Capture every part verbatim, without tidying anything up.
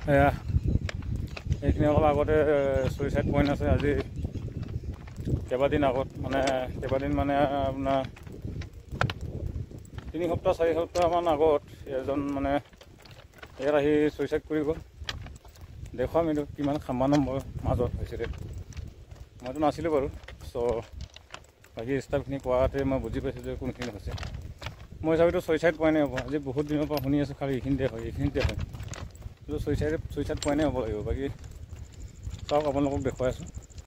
এয়া এইখিনি অলপ আগতে ছুইচাইড পইণ্ট আছে। আজি কেইবাদিন আগত মানে কেইবাদিন মানে আপোনাৰ তিনি সপ্তাহ চাৰি সপ্তাহমান আগত এজন মানে ইয়াত আহি ছুইচাইড কৰি গ'ল। দেখুৱাম এইটো কিমান সামান্যৰ মাজত হৈছিলে। মইতো নাছিলোঁ বাৰু, চ' বাকী ষ্টাফখিনি কোৱাতে মই বুজি পাইছোঁ যে কোনখিনি হৈছে। মই হিচাপেতো ছুইচাইড পইণ্টে হ'ব। আজি বহুত দিনৰ পৰা শুনি আছোঁ খালি এইখিনিতে হয় এইখিনিতে হয়, কিন্তু ছুইচাইড ছুইচাইড পইণ্টে হ'ব লাগিব। বাকী চাওক আপোনালোকক দেখুৱাই আছোঁ।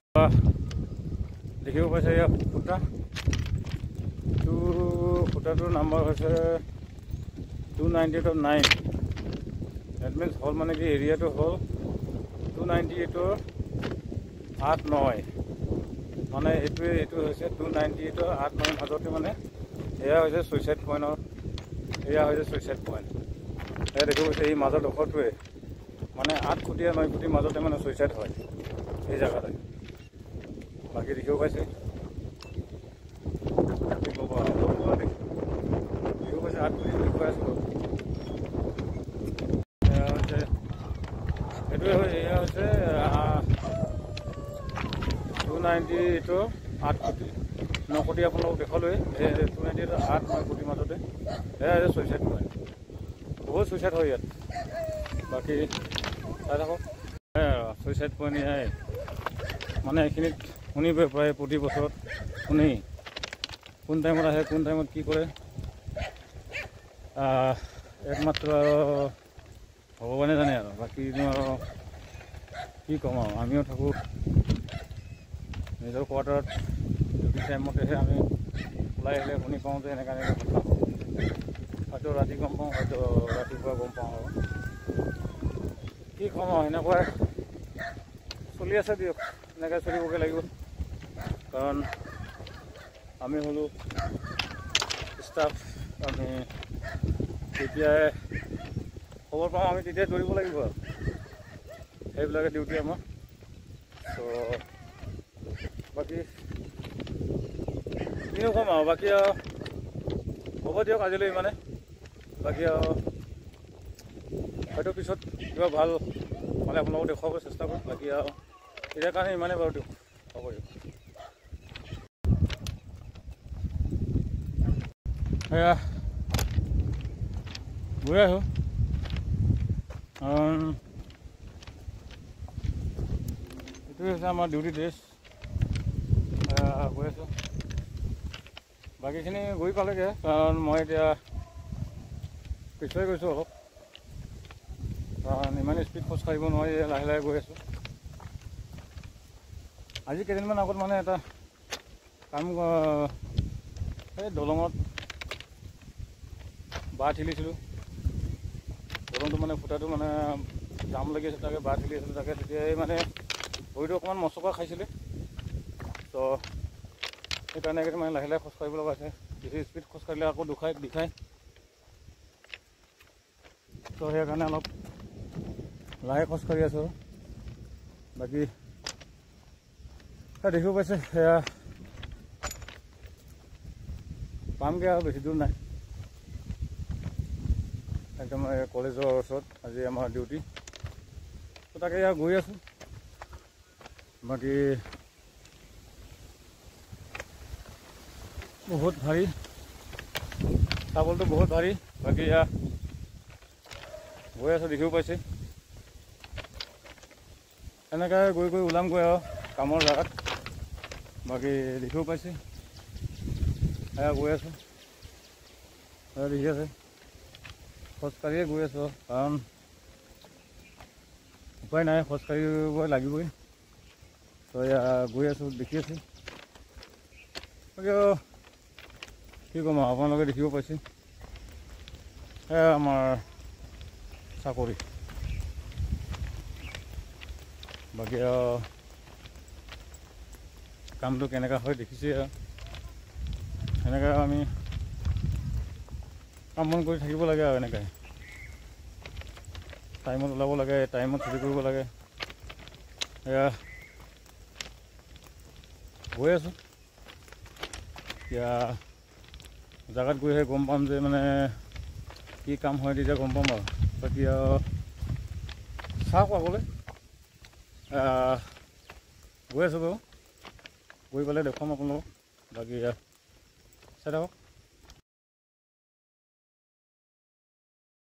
দেখিব পাইছে এয়া সূতা, এইটো সূতাটোৰ নাম্বাৰ হৈছে টু নাইণ্টি এইটৰ নাইন। ডেট মিনছ হ'ল মানে কি এৰিয়াটো হ'ল টু নাইণ্টি এইটৰ আঠ নয়, মানে এইটোৱে এইটো হৈছে টু নাইণ্টি এইটৰ আঠ নয় মাজতে মানে এয়া হৈছে ছুইচাইড পইণ্টৰ, এয়া হৈছে ছুইচাইড পইণ্ট। এয়া দেখিব পাইছে এই মাজৰ ডোখৰটোৱে মানে আঠ ফুটীয়া নয় ফুটিৰ মাজতে মানে ছুইচাইড হয় এই জেগাতে। বাকী দেখিব পাইছে দেখিব পাইছে আঠ ফুটি দেখুৱাই আছোঁ। এয়া হৈছে এইটোৱে হয়, এয়া হৈছে টু নাইণ্টি এইটৰ আঠ ফুটি ন ফুটি আপোনালোকক দেখুৱালোৱে। এই টু নাইণ্টি এইটৰ আঠ নয় ফুটিৰ মাজতে এয়া হৈছে ছুইচাইড পইণ্ট। বহুত ছুইচাইড হয় ইয়াত। বাকী চাই থাকক ছুইচাইড পইণ্ট এয়াই মানে এইখিনিত শুনিবই প্ৰায় প্ৰতি বছৰত শুনি কোন টাইমত আহে কোন টাইমত কি কৰে একমাত্ৰ ভগৱানে জানে আৰু। বাকীনো আৰু কি ক'ম আৰু, আমিও থাকোঁ নিজৰ কোৱাৰ্টাৰত। ডিউটি টাইমতেহে আমি ওলাই আহিলে শুনি পাওঁ যে এনেকুৱা এনেকুৱা কথা। হয়তো ৰাতি গম পাওঁ, হয়তো ৰাতিপুৱা গম পাওঁ আৰু কি ক'ম আৰু। এনেকুৱাই চলি আছে দিয়ক, এনেকৈ চলিবগৈ লাগিব। কাৰণ আমি হ'লোঁ ষ্টাফ, আমি তেতিয়াই খবৰ পাওঁ আমি তেতিয়াই দৌৰিব লাগিব আৰু সেইবিলাকে ডিউটি আমাৰ। ত' বাকী কিনো ক'ম আৰু, বাকী আৰু হ'ব দিয়ক আজিলৈ ইমানে। বাকী আৰু হয়তো পিছত কিবা ভাল মানে আপোনালোকক দেখুৱাব চেষ্টা কৰিম। বাকী আৰু এতিয়াৰ কাৰণে ইমানেই বাৰু দিয়ক, হ'ব দিয়ক। এয়া গৈ আছোঁ কাৰণ এইটোৱে হৈছে আমাৰ ডিউটি ড্ৰেছ। গৈ আছোঁ, বাকীখিনি গৈ পালেগৈ কাৰণ মই এতিয়া পিছুৱাই গৈছোঁ অলপ, কাৰণ ইমান স্পীড খোজ কাঢ়িব নোৱাৰি লাহে লাহে গৈ আছোঁ। আজি কেইদিনমান আগত মানে এটা কাম এই দলঙত বাঁহ ঠেলিছিলোঁ। দলংটো মানে ফুটাটো মানে জাম লাগি আছে, তাকে বাঁহ ঠেলি আছিলোঁ। তাকে তেতিয়াই মানে ভৰিটো অকণমান মচকা খাইছিলে, তো সেইকাৰণে মানে লাহে লাহে খোজ কাঢ়িব লগা হৈছে। বেছি স্পীড খোজ কাঢ়িলে আকৌ দুখাই বিষায়, তো সেইকাৰণে অলপ লাহে খোজ কাঢ়ি আছোঁ। বাকী দেখিব পাইছে সেয়া পামগৈ আৰু বেছি দূৰ নাই, একদম কলেজৰ ওচৰত আজি আমাৰ ডিউটি। তো তাকে এয়া গৈ আছোঁ। বাকী বহুত ভাৰী, চাবলটো বহুত ভাৰী। বাকী এয়া গৈ আছোঁ, দেখিব পাইছে এনেকৈ গৈ গৈ ওলামগৈ আৰু কামৰ জেগাত। বাকী দেখিব পাইছে এয়া গৈ আছোঁ, দেখি আছে খোজকাঢ়িয়ে গৈ আছোঁ কাৰণ উপায় নাই, খোজকাঢ়িব লাগিবই। তো এয়া গৈ আছোঁ, দেখি আছোঁ। বাকী কি ক'ম আৰু, আপোনালোকে দেখিব পাইছে এয়া আমাৰ চাকৰি। বাকী কামটো কেনেকুৱা হয় দেখিছে আৰু এনেকৈ আমি কাম বন কৰি থাকিব লাগে আৰু এনেকৈ টাইমত ওলাব লাগে, টাইমত ছুটি কৰিব লাগে। এয়া গৈ আছোঁ, এতিয়া জেগাত গৈহে গম পাম যে মানে কি কাম হয়, তেতিয়া গম পাম আৰু। বাকী আৰু চাওক আগলৈ গৈ আছোঁ বাৰু গৈ পেলাই দেখুৱাম আপোনালোকক বাকী চাই থাকক।